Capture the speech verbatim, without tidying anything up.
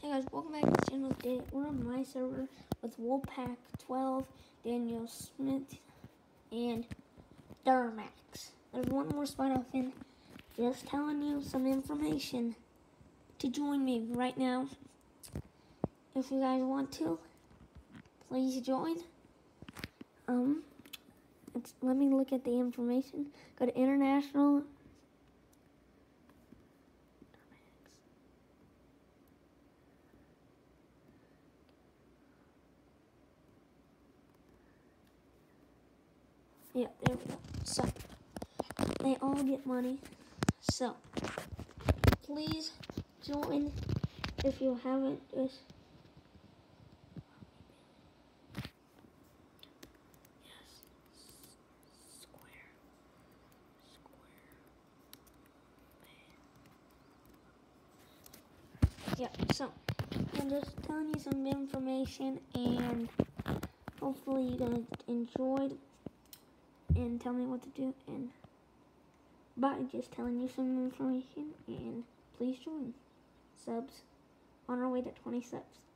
guys, welcome back to the channel today. We're on my server with Wolfpack twelve, Daniel Smith, and Duramax. There's one more spot open. Just telling you some information to join me right now. If you guys want to, please join. Um, it's, let me look at the information. Go to international. Yeah, there we go. So, they all get money. So, please join if you haven't. Just yes, square, square. Yeah. So, I'm just telling you some information, and hopefully you guys enjoyed and tell me what to do, and by just telling you some information, and please join. Subs on our way to twenty subs.